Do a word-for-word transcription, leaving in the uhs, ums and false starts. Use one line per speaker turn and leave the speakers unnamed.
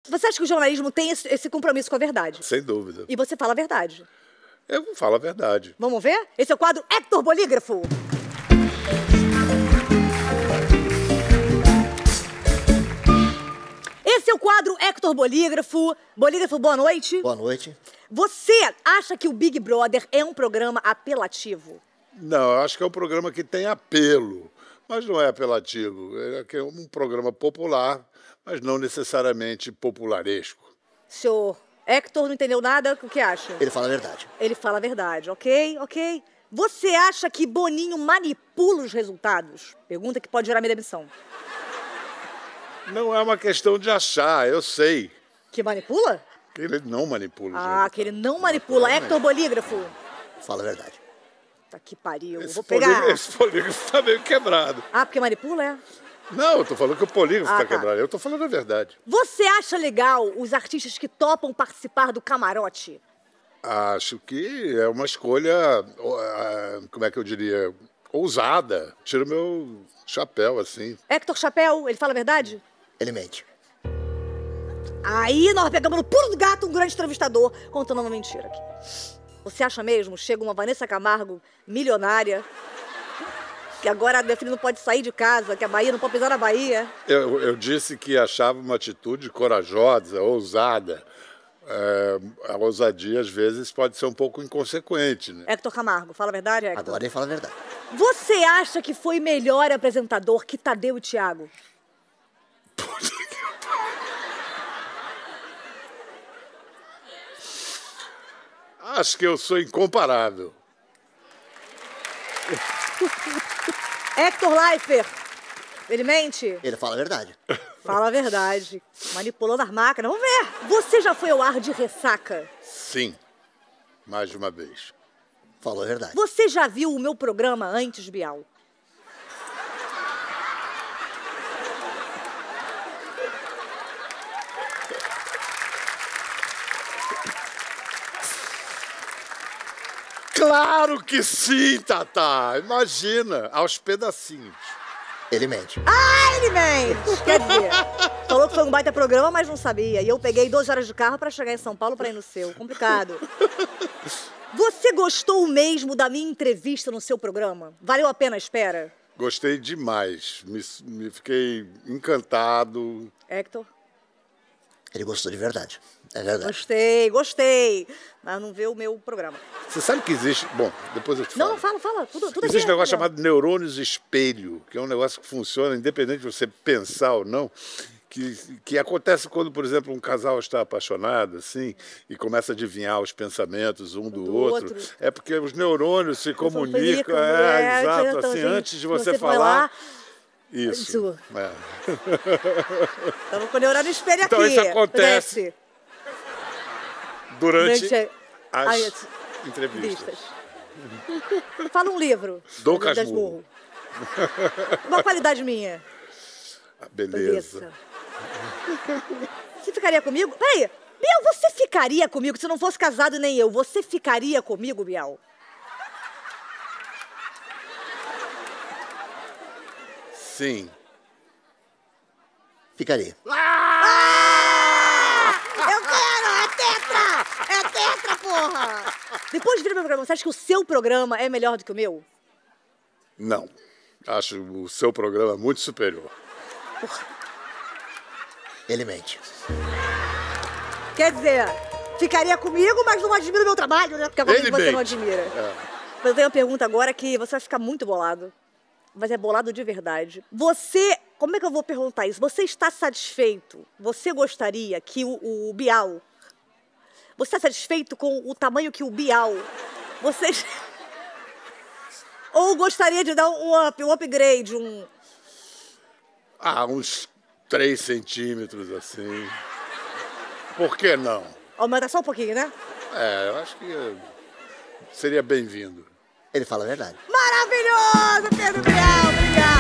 Você acha que o jornalismo tem esse, esse compromisso com a verdade?
Sem dúvida.
E você fala a verdade?
Eu falo a verdade.
Vamos ver? Esse é o quadro Hector Bolígrafo. Esse é o quadro Hector Bolígrafo. Bolígrafo, boa noite.
Boa noite.
Você acha que o Big Brother é um programa apelativo?
Não, eu acho que é um programa que tem apelo, mas não é apelativo. É um programa popular, mas não necessariamente popularesco.
Senhor Hector não entendeu nada, o que acha?
Ele fala a verdade.
Ele fala a verdade, ok, ok. Você acha que Boninho manipula os resultados? Pergunta que pode gerar minha demissão.
Não é uma questão de achar, eu sei.
Que manipula?
Que ele não manipula.
Ah, que ele não manipula. Hector Bolígrafo.
Fala a verdade.
Tá que pariu.
Esse
Vou pegar.
polígrafo, esse polígrafo tá meio quebrado.
Ah, porque manipula, é?
Não, eu tô falando que o polígrafo
Ah,
tá,
tá.
quebrado. Eu tô falando a verdade.
Você acha legal os artistas que topam participar do camarote?
Acho que é uma escolha, ah, como é que eu diria, ousada. Tiro meu chapéu, assim.
Hector Chapéu, ele fala a verdade?
Ele mente.
Aí nós pegamos no pulo do gato um grande entrevistador contando uma mentira aqui. Você acha mesmo? Chega uma Vanessa Camargo, milionária, que agora a Define não pode sair de casa, que a Bahia não pode pisar na Bahia.
Eu, eu disse que achava uma atitude corajosa, ousada. É, a ousadia, às vezes, pode ser um pouco inconsequente, né?
Hector Camargo, fala a verdade, Hector?
Agora ele fala a verdade.
Você acha que foi melhor apresentador que Tadeu e Thiago?
Acho que eu sou incomparável.
Hector Leifert, ele mente?
Ele fala a verdade.
Fala a verdade. Manipulando as máquinas. Vamos ver. Você já foi ao ar de ressaca?
Sim, mais de uma vez.
Falou a verdade.
Você já viu o meu programa antes, Bial?
Claro que sim, Tatá. Imagina, aos pedacinhos.
Ele mente.
Ah, ele mente! Quer dizer, falou que foi um baita programa, mas não sabia. E eu peguei doze horas de carro pra chegar em São Paulo pra ir no seu. Complicado. Você gostou mesmo da minha entrevista no seu programa? Valeu a pena a espera?
Gostei demais. Me, me fiquei encantado.
Hector?
Ele gostou de verdade. É verdade.
Gostei, gostei. Mas não vê o meu programa.
Você sabe que existe... Bom, depois eu te falo.
Não, não, fala, fala. Tudo, tudo
Existe
aqui
um negócio
é
chamado neurônios espelho, que é um negócio que funciona, independente de você pensar ou não, que, que acontece quando, por exemplo, um casal está apaixonado, assim, e começa a adivinhar os pensamentos um do,
do
outro.
outro.
É porque os neurônios se comunicam,
comunicam,
é,
é,
exato,
então,
assim,
assim,
antes de você,
você foi
falar...
lá,
Isso.
Isso.
É.
Estamos com o neurônio espelho aqui.
Então isso acontece
Desce.
durante
Durante
as
as
entrevistas.
Fala um livro.
Dom
Das
Casmurro.
Uma qualidade minha.
Ah, beleza.
Beleza. Você ficaria comigo? Peraí, Bial, você ficaria comigo se não fosse casado nem eu? Você ficaria comigo, Bial?
Sim.
Ficaria.
Ah! Eu quero! É tetra! É tetra, porra! Depois de ver meu programa, você acha que o seu programa é melhor do que o meu?
Não. Acho o seu programa muito superior.
Porra.
Ele mente.
Quer dizer, ficaria comigo, mas não admira o meu trabalho, né? Porque
Ele
você
mente.
não admira.
É.
Mas eu tenho uma pergunta agora que você vai ficar muito bolado. Mas é bolado de verdade. Você, como é que eu vou perguntar isso? Você está satisfeito? Você gostaria que o, o Bial... Você está satisfeito com o tamanho que o Bial... Você... Ou gostaria de dar um up, um upgrade, um...
Ah, uns três centímetros, assim. Por que não?
Aumenta só um pouquinho, né?
É, eu acho que seria bem-vindo.
Ele fala a verdade.
Maravilhoso, Pedro Bial! Obrigado!